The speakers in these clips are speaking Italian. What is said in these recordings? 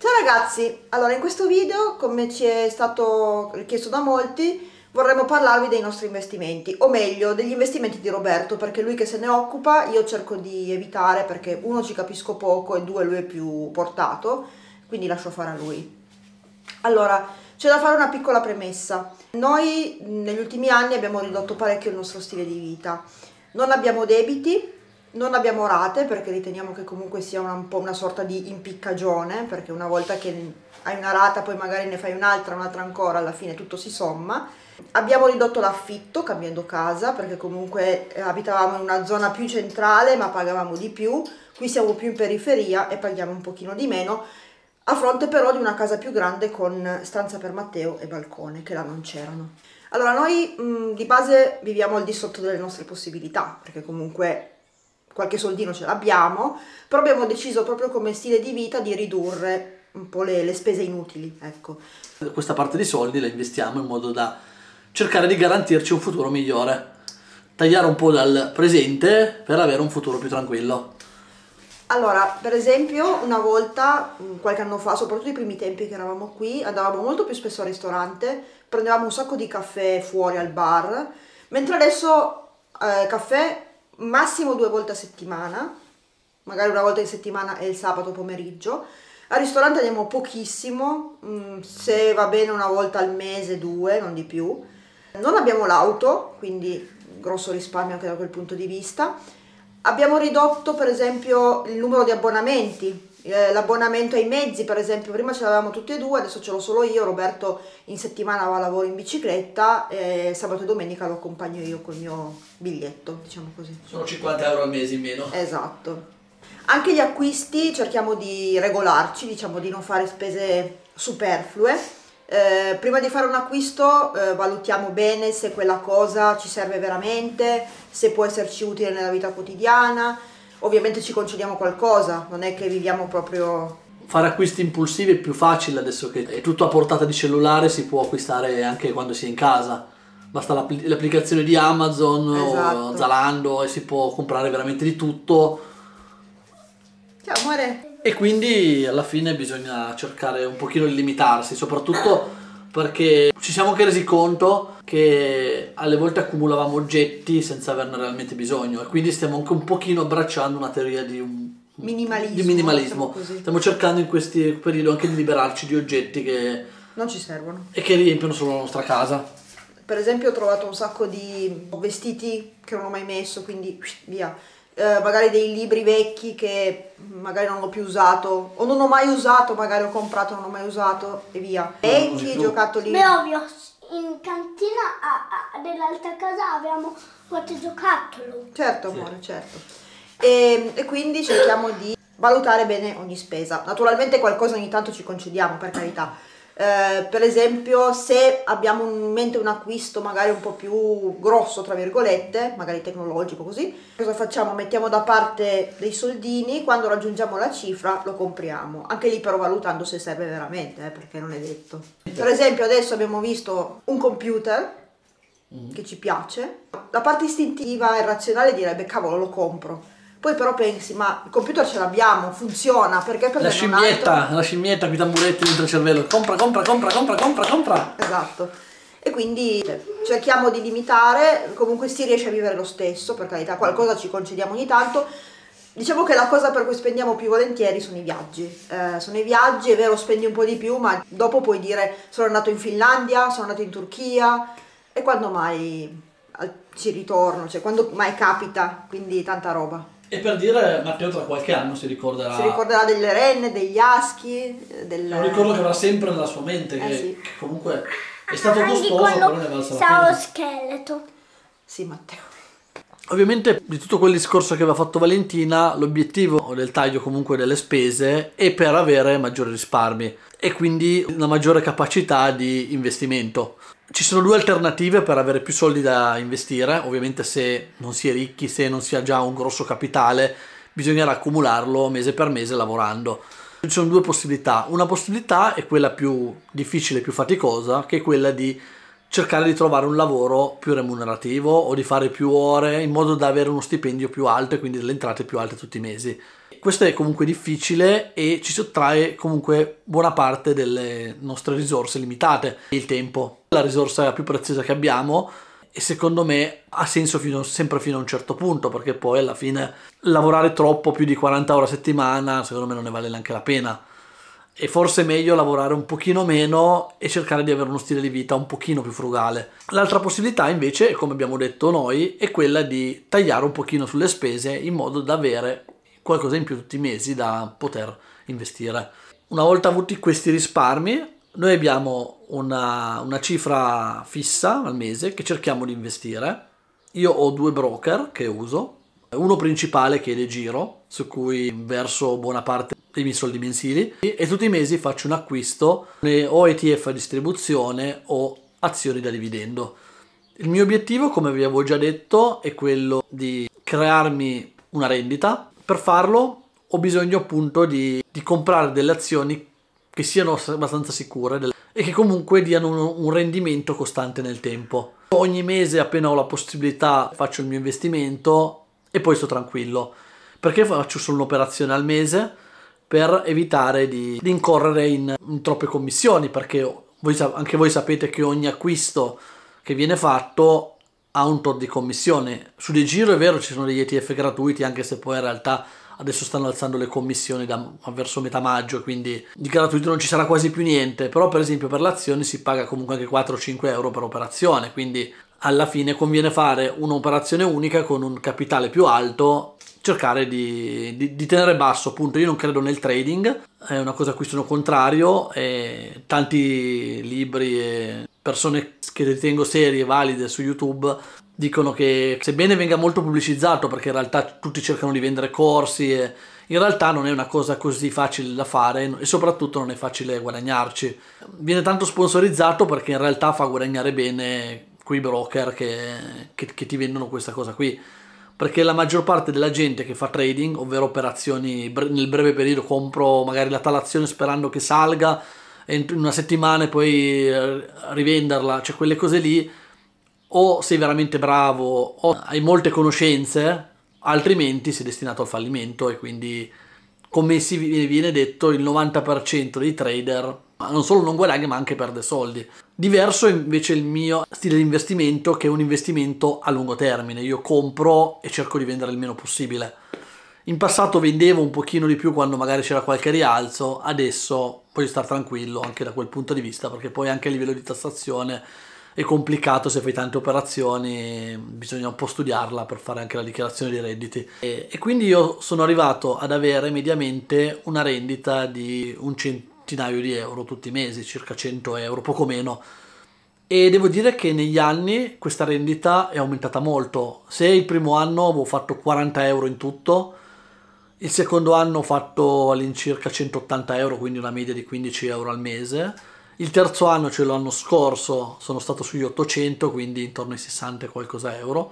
Ciao ragazzi, allora in questo video, come ci è stato richiesto da molti, vorremmo parlarvi dei nostri investimenti, o meglio degli investimenti di Roberto, perché lui che se ne occupa, io cerco di evitare perché uno ci capisco poco e due lui è più portato, quindi lascio fare a lui. Allora, c'è da fare una piccola premessa. Noi negli ultimi anni abbiamo ridotto parecchio il nostro stile di vita, non abbiamo debiti, non abbiamo rate perché riteniamo che comunque sia un po' una sorta di impiccagione, perché una volta che hai una rata poi magari ne fai un'altra ancora, alla fine tutto si somma. Abbiamo ridotto l'affitto cambiando casa perché comunque abitavamo in una zona più centrale ma pagavamo di più, qui siamo più in periferia e paghiamo un pochino di meno, a fronte però di una casa più grande con stanza per Matteo e balcone che là non c'erano. Allora noi di base viviamo al di sotto delle nostre possibilità perché comunque qualche soldino ce l'abbiamo, però abbiamo deciso proprio come stile di vita di ridurre un po' le spese inutili, ecco. Questa parte di soldi la investiamo in modo da cercare di garantirci un futuro migliore, tagliare un po' dal presente per avere un futuro più tranquillo. Allora, per esempio, una volta, qualche anno fa, soprattutto i primi tempi che eravamo qui, andavamo molto più spesso al ristorante, prendevamo un sacco di caffè fuori al bar, mentre adesso caffè massimo 2 volte a settimana, magari una volta in settimana e il sabato pomeriggio. Al ristorante andiamo pochissimo, se va bene una volta al mese, 2, non di più. Non abbiamo l'auto, quindi grosso risparmio anche da quel punto di vista. Abbiamo ridotto per esempio il numero di abbonamenti, l'abbonamento ai mezzi per esempio, prima ce l'avevamo tutti e due, adesso ce l'ho solo io, Roberto in settimana va a lavoro in bicicletta e sabato e domenica lo accompagno io col mio biglietto, diciamo così. Sono 50 euro al mese in meno. Esatto. Anche gli acquisti cerchiamo di regolarci, diciamo di non fare spese superflue. Prima di fare un acquisto valutiamo bene se quella cosa ci serve veramente, se può esserci utile nella vita quotidiana. Ovviamente ci concediamo qualcosa, non è che viviamo proprio... Fare acquisti impulsivi è più facile adesso che è tutto a portata di cellulare, si può acquistare anche quando si è in casa. Basta l'applicazione di Amazon o Zalando e si può comprare veramente di tutto. Ciao amore! E quindi alla fine bisogna cercare un pochino di limitarsi, soprattutto perché ci siamo anche resi conto che alle volte accumulavamo oggetti senza averne realmente bisogno e quindi stiamo anche un pochino abbracciando una teoria di minimalismo. Stiamo cercando in questi periodi anche di liberarci di oggetti che non ci servono e che riempiono solo la nostra casa. Per esempio ho trovato un sacco di vestiti che non ho mai messo, quindi via. Magari dei libri vecchi che magari non ho più usato o non ho mai usato, magari ho comprato non ho mai usato e via. Vecchi giocattoli. Beh, ovvio, in cantina dell'altra casa avevamo qualche giocattolo. Certo amore, sì. Certo. E quindi cerchiamo di valutare bene ogni spesa. Naturalmente qualcosa ogni tanto ci concediamo, per carità. Per esempio se abbiamo in mente un acquisto magari un po' più grosso tra virgolette, magari tecnologico così, cosa facciamo? Mettiamo da parte dei soldini, quando raggiungiamo la cifra lo compriamo, anche lì però valutando se serve veramente, perché non è detto. Per esempio adesso abbiamo visto un computer che ci piace, la parte istintiva e razionale direbbe cavolo lo compro. Poi però pensi, ma il computer ce l'abbiamo, funziona, perché per la scimmietta con i tamburetti dentro il cervello, compra. Esatto. E quindi cerchiamo di limitare, comunque si riesce a vivere lo stesso, per carità, qualcosa ci concediamo ogni tanto. Diciamo che la cosa per cui spendiamo più volentieri sono i viaggi. Sono i viaggi, è vero, spendi un po' di più, ma dopo puoi dire sono andato in Finlandia, sono andato in Turchia, e quando mai ci ritorno, cioè quando mai capita, quindi tanta roba. E per dire, Matteo tra qualche anno si ricorderà... Si ricorderà delle renne, degli aschi, del... È un ricordo che avrà sempre nella sua mente, sì. che comunque è stato costoso, però ne valsa la pena. pena. Lo scheletro. Sì, Matteo. Ovviamente di tutto quel discorso che aveva fatto Valentina, l'obiettivo del taglio comunque delle spese è per avere maggiori risparmi e quindi una maggiore capacità di investimento. Ci sono due alternative per avere più soldi da investire, ovviamente se non si è ricchi, se non si ha già un grosso capitale, bisognerà accumularlo mese per mese lavorando. Ci sono due possibilità, una possibilità è quella più difficile, più faticosa, che è quella di cercare di trovare un lavoro più remunerativo o di fare più ore in modo da avere uno stipendio più alto e quindi delle entrate più alte tutti i mesi. Questo è comunque difficile e ci sottrae comunque buona parte delle nostre risorse limitate, il tempo, la risorsa più preziosa che abbiamo, e secondo me ha senso sempre fino a un certo punto, perché poi alla fine lavorare troppo, più di 40 ore a settimana, secondo me non ne vale neanche la pena. E forse è meglio lavorare un pochino meno e cercare di avere uno stile di vita un pochino più frugale. L'altra possibilità invece, come abbiamo detto noi, è quella di tagliare un pochino sulle spese in modo da avere qualcosa in più tutti i mesi da poter investire. Una volta avuti questi risparmi, noi abbiamo una cifra fissa al mese che cerchiamo di investire. Io ho 2 broker che uso, uno principale che è De Giro, su cui verso buona parte dei miei soldi mensili, e tutti i mesi faccio un acquisto o ETF a distribuzione o azioni da dividendo. Il mio obiettivo, come vi avevo già detto, è quello di crearmi una rendita. Per farlo ho bisogno appunto di comprare delle azioni che siano abbastanza sicure e che comunque diano un rendimento costante nel tempo. Ogni mese, appena ho la possibilità, faccio il mio investimento e poi sto tranquillo. Perché faccio solo un'operazione al mese? Per evitare di incorrere in troppe commissioni, perché anche voi sapete che ogni acquisto che viene fatto ha un tot di commissione. Su De Giro è vero, ci sono degli ETF gratuiti, anche se poi in realtà adesso stanno alzando le commissioni verso metà maggio, quindi di gratuito non ci sarà quasi più niente. Però per esempio per le azioni si paga comunque anche 4-5 euro per operazione, quindi alla fine conviene fare un'operazione unica con un capitale più alto, cercare di tenere basso. Appunto, io non credo nel trading, è una cosa a cui sono contrario, e tanti libri e persone che ritengo serie e valide su YouTube dicono che, sebbene venga molto pubblicizzato, perché in realtà tutti cercano di vendere corsi, e in realtà non è una cosa così facile da fare e soprattutto non è facile guadagnarci. Viene tanto sponsorizzato perché in realtà fa guadagnare bene quei broker che ti vendono questa cosa qui, perché la maggior parte della gente che fa trading, ovvero operazioni nel breve periodo, compro magari la tale azione sperando che salga e in una settimana e poi rivenderla, cioè quelle cose lì, o sei veramente bravo o hai molte conoscenze, altrimenti sei destinato al fallimento. E quindi, come viene detto, il 90% dei trader non solo non guadagna ma anche perde soldi. Diverso invece il mio stile di investimento, che è un investimento a lungo termine. Io compro e cerco di vendere il meno possibile. In passato vendevo un pochino di più quando magari c'era qualche rialzo, adesso voglio stare tranquillo anche da quel punto di vista, perché poi anche a livello di tassazione è complicato. Se fai tante operazioni bisogna un po' studiarla per fare anche la dichiarazione dei redditi, e quindi io sono arrivato ad avere mediamente una rendita di un centinaio di euro tutti i mesi, circa 100 euro, poco meno, e devo dire che negli anni questa rendita è aumentata molto. Se il primo anno avevo fatto 40 euro in tutto, il secondo anno ho fatto all'incirca 180 euro, quindi una media di 15 euro al mese. Il terzo anno, cioè l'anno scorso, sono stato sugli 800, quindi intorno ai 60 e qualcosa euro,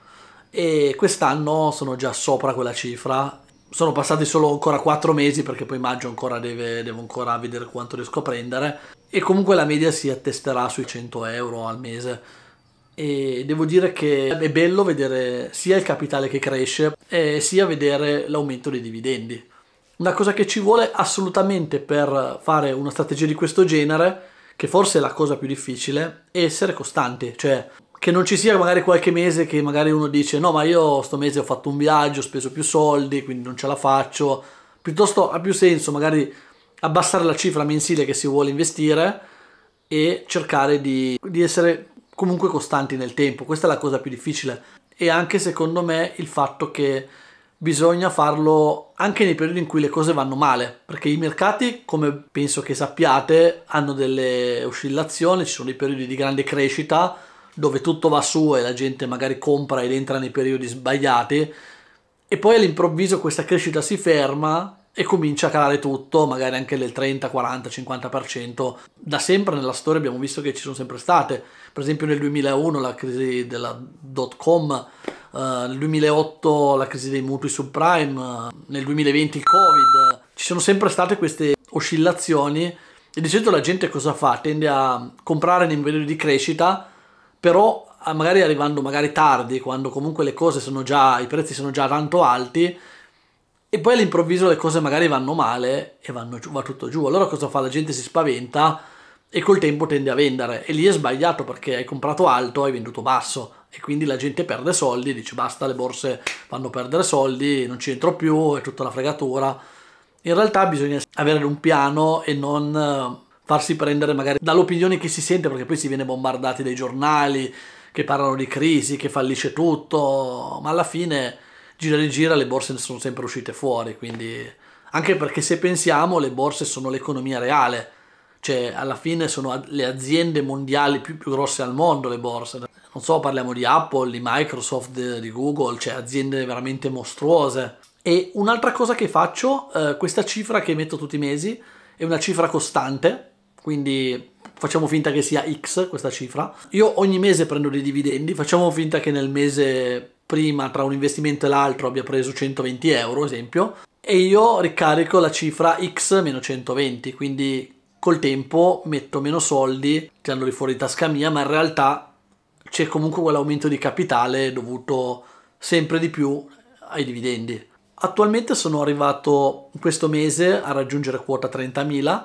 e quest'anno sono già sopra quella cifra. Sono passati solo ancora 4 mesi, perché poi maggio ancora devo ancora vedere quanto riesco a prendere, e comunque la media si attesterà sui 100 euro al mese. E devo dire che è bello vedere sia il capitale che cresce sia vedere l'aumento dei dividendi. Una cosa che ci vuole assolutamente per fare una strategia di questo genere, che forse è la cosa più difficile, è essere costanti. Cioè che non ci sia magari qualche mese che magari uno dice no, ma io sto mese ho fatto un viaggio, ho speso più soldi, quindi non ce la faccio. Piuttosto ha più senso magari abbassare la cifra mensile che si vuole investire e cercare di essere comunque costanti nel tempo. Questa è la cosa più difficile, e anche secondo me il fatto che bisogna farlo anche nei periodi in cui le cose vanno male, perché i mercati, come penso che sappiate, hanno delle oscillazioni. Ci sono dei periodi di grande crescita dove tutto va su e la gente magari compra ed entra nei periodi sbagliati, e poi all'improvviso questa crescita si ferma e comincia a calare tutto, magari anche del 30, 40, 50%. Da sempre nella storia abbiamo visto che ci sono sempre state, per esempio nel 2001 la crisi della .com, nel 2008 la crisi dei mutui subprime, nel 2020 il Covid. Ci sono sempre state queste oscillazioni, e di solito la gente cosa fa? Tende a comprare nei periodi di crescita, però magari arrivando magari tardi, quando comunque le cose sono già, i prezzi sono già tanto alti, e poi all'improvviso le cose magari vanno male e va tutto giù. Allora cosa fa? La gente si spaventa e col tempo tende a vendere, e lì è sbagliato, perché hai comprato alto, hai venduto basso, e quindi la gente perde soldi, dice basta, le borse fanno perdere soldi, non ci entro più, è tutta una fregatura. In realtà bisogna avere un piano e non farsi prendere magari dall'opinione che si sente, perché poi si viene bombardati dai giornali che parlano di crisi, che fallisce tutto, ma alla fine gira e gira le borse ne sono sempre uscite fuori. Quindi, anche perché se pensiamo, le borse sono l'economia reale, cioè alla fine sono le aziende mondiali più grosse al mondo, le borse. Non so, parliamo di Apple, di Microsoft, di Google, cioè aziende veramente mostruose. E un'altra cosa che faccio, questa cifra che metto tutti i mesi è una cifra costante, quindi facciamo finta che sia X questa cifra. Io ogni mese prendo dei dividendi, facciamo finta che nel mese prima tra un investimento e l'altro abbia preso 120 euro, esempio, e io ricarico la cifra X meno 120, quindi col tempo metto meno soldi tirandoli fuori di tasca mia, ma in realtà c'è comunque quell'aumento di capitale dovuto sempre di più ai dividendi. Attualmente sono arrivato questo mese a raggiungere quota 30.000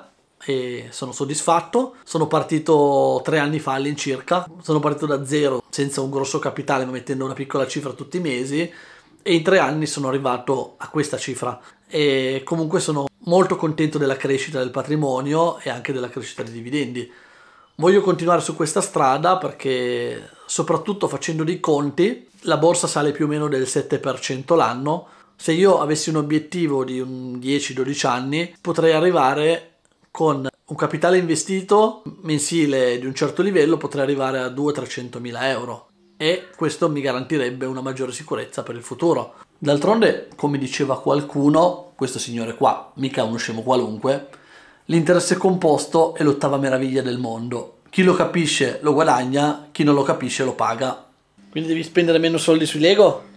e sono soddisfatto. Sono partito 3 anni fa all'incirca, sono partito da zero senza un grosso capitale ma mettendo una piccola cifra tutti i mesi, e in 3 anni sono arrivato a questa cifra, e comunque sono molto contento della crescita del patrimonio e anche della crescita dei dividendi. Voglio continuare su questa strada perché, soprattutto facendo dei conti, la borsa sale più o meno del 7% l'anno. Se io avessi un obiettivo di un 10-12 anni, potrei arrivare con un capitale investito mensile di un certo livello, potrei arrivare a 200-300 mila euro, e questo mi garantirebbe una maggiore sicurezza per il futuro. D'altronde, come diceva qualcuno, questo signore qua, mica uno scemo qualunque, l'interesse composto è l'8ª meraviglia del mondo. Chi lo capisce lo guadagna, chi non lo capisce lo paga. Quindi devi spendere meno soldi sui Lego?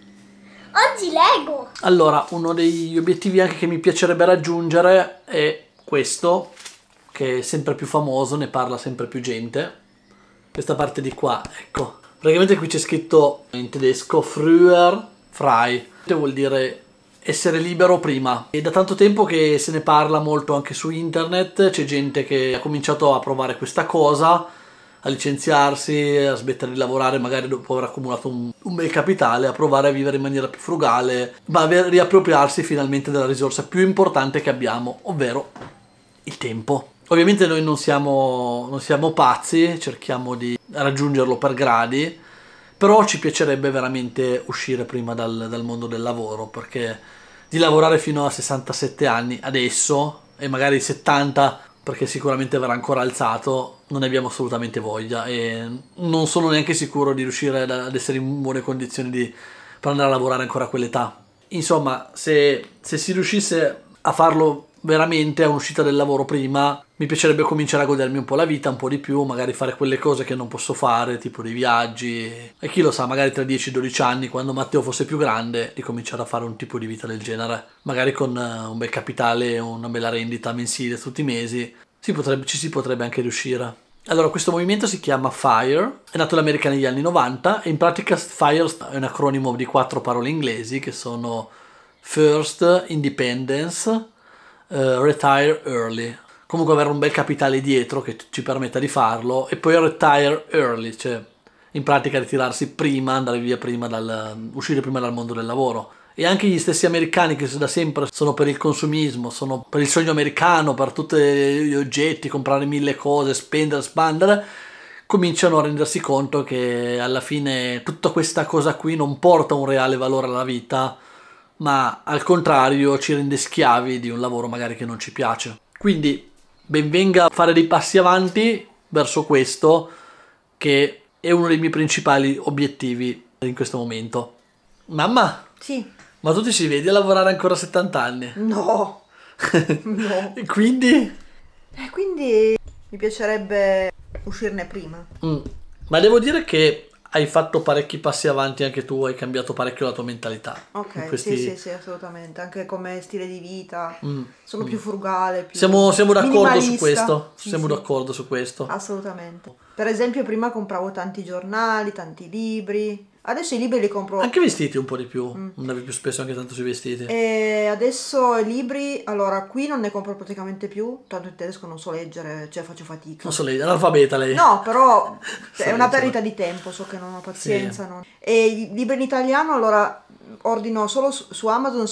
Oggi Lego! Allora, uno degli obiettivi anche che mi piacerebbe raggiungere è questo, che è sempre più famoso, ne parla sempre più gente. Questa parte di qua, ecco. Praticamente qui c'è scritto in tedesco Früher frei, che vuol dire essere libero prima. E da tanto tempo che se ne parla molto anche su internet, c'è gente che ha cominciato a provare questa cosa, a licenziarsi, a smettere di lavorare magari dopo aver accumulato un bel capitale, a provare a vivere in maniera più frugale, ma a riappropriarsi finalmente della risorsa più importante che abbiamo, ovvero il tempo. Ovviamente noi non siamo pazzi, cerchiamo di raggiungerlo per gradi, però ci piacerebbe veramente uscire prima dal mondo del lavoro, perché di lavorare fino a 67 anni adesso, e magari 70, perché sicuramente verrà ancora alzato, non ne abbiamo assolutamente voglia, e non sono neanche sicuro di riuscire ad essere in buone condizioni per andare a lavorare ancora a quell'età. Insomma, se si riuscisse a farlo veramente a un'uscita del lavoro prima, mi piacerebbe cominciare a godermi un po' la vita, un po' di più, magari fare quelle cose che non posso fare, tipo dei viaggi, e chi lo sa, magari tra 10-12 anni, quando Matteo fosse più grande, di cominciare a fare un tipo di vita del genere, magari con un bel capitale, una bella rendita mensile tutti i mesi, ci si potrebbe anche riuscire. Allora, questo movimento si chiama FIRE, è nato in America negli anni 90, e in pratica FIRE è un acronimo di 4 parole inglesi che sono First, Independence, Retire Early. Comunque avere un bel capitale dietro che ci permetta di farlo, e poi Retire Early, cioè in pratica ritirarsi prima, andare via prima uscire prima dal mondo del lavoro. E anche gli stessi americani, che da sempre sono per il consumismo, sono per il sogno americano, per tutti gli oggetti, comprare 1000 cose, spendere, spandere, cominciano a rendersi conto che alla fine tutta questa cosa qui non porta un reale valore alla vita, ma al contrario ci rende schiavi di un lavoro magari che non ci piace. Quindi ben venga a fare dei passi avanti verso questo, che è uno dei miei principali obiettivi in questo momento. Mamma? Sì. Ma tu ti ci vedi a lavorare ancora a 70 anni? No. No. E quindi? Quindi mi piacerebbe uscirne prima. Ma devo dire che hai fatto parecchi passi avanti anche tu, hai cambiato parecchio la tua mentalità. Ok, sì, assolutamente. Anche come stile di vita. Sono più frugale, più Siamo d'accordo su minimalista. questo. Sì, Siamo sì. d'accordo su questo. Assolutamente. Per esempio prima compravo tanti giornali, tanti libri. Adesso i libri li compro. Anche vestiti un po' di più, andavi più spesso anche tanto sui vestiti. E adesso i libri, allora qui non ne compro praticamente più, tanto in tedesco non so leggere, cioè faccio fatica. Non so lei, è analfabeta lei. No, però So è una leggere. perdita di tempo, so che non ho pazienza. No. E i libri in italiano, allora ordino solo su Amazon,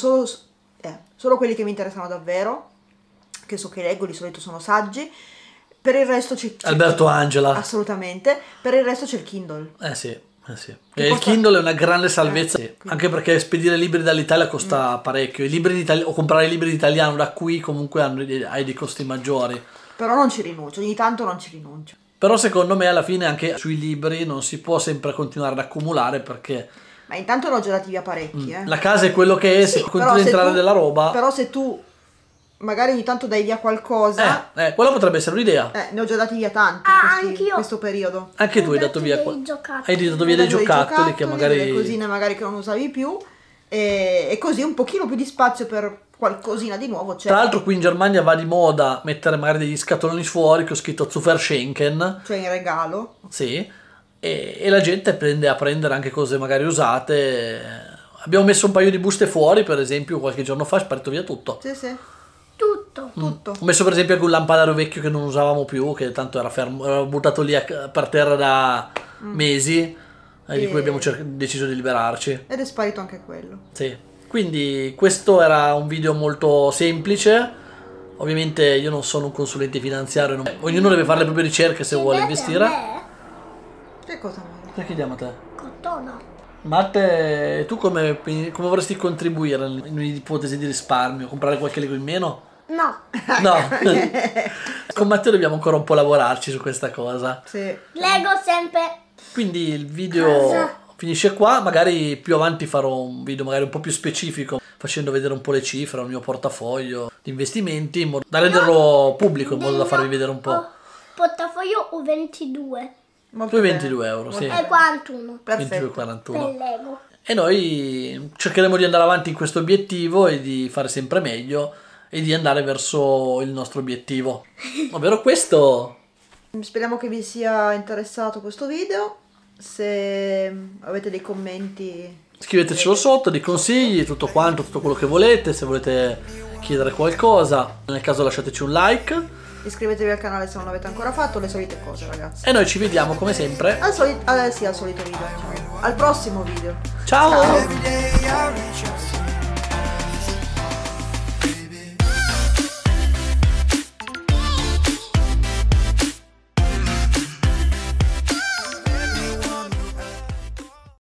solo quelli che mi interessano davvero, che so che leggo, di solito sono saggi. Per il resto c'è Alberto Angela. assolutamente, per il resto c'è il Kindle. Sì. Che E il costa- Kindle è una grande salvezza, sì. anche perché spedire libri dall'Italia costa parecchio. I libri o comprare i libri in italiano da qui comunque hai dei costi maggiori. Però non ci rinuncio, ogni tanto non ci rinuncio. Però secondo me alla fine anche sui libri non si può sempre continuare ad accumulare, perché Ma intanto ne ho già dati via parecchi, la casa è quello che è, Sì, se però continua a entrare tu- della roba. Però se tu magari ogni tanto dai via qualcosa, Quella potrebbe essere un'idea. ne ho già dati via tanti anch'io. in questo periodo. Anche tu hai Ho dato via dei giocattoli. hai dato via dei giocattoli che magari delle cosine magari che non usavi più e così un pochino più di spazio per qualcosina di nuovo c'è. Tra l'altro qui in Germania va di moda mettere magari degli scatoloni fuori che ho scritto Zuckerschenken, Cioè in regalo. sì, e la gente prende a prendere anche cose magari usate. Abbiamo messo un paio di buste fuori, per esempio, qualche giorno fa, è sparito via tutto. Sì, sì. Tutto. Tutto. Ho messo per esempio anche un lampadario vecchio che non usavamo più, che tanto era fermo, era buttato lì per terra da mesi, e di cui abbiamo deciso di liberarci. Ed è sparito anche quello. Sì. Quindi questo era un video molto semplice. Ovviamente io non sono un consulente finanziario, ognuno deve fare le proprie ricerche se vuole investire. Che cosa vuoi? Che chiediamo a te? Cotona. Matte, tu come vorresti contribuire in un'ipotesi di risparmio? Comprare qualche Lego in meno? No. No. Con Matteo dobbiamo ancora un po' lavorarci su questa cosa. Sì. Lego sempre. Quindi il video finisce qua, magari più avanti farò un video magari un po' più specifico, facendo vedere un po' le cifre, il mio portafoglio di investimenti, in modo da renderlo pubblico, in modo da farvi vedere un po'. Portafoglio o 22. Molto Poi bene. 22 euro, sì. E 41. Perfetto. 22,41. Per Lego. E noi cercheremo di andare avanti in questo obiettivo e di fare sempre meglio e di andare verso il nostro obiettivo, ovvero questo. Speriamo che vi sia interessato questo video. Se avete dei commenti, Scrivetecelo sotto, dei consigli, tutto quanto, tutto quello che volete, se volete chiedere qualcosa, nel caso lasciateci un like iscrivetevi al canale se non l'avete ancora fatto, le solite cose ragazzi. e noi ci vediamo come sempre. Al solito video, ciao. Al prossimo video. Ciao! Ciao. Every day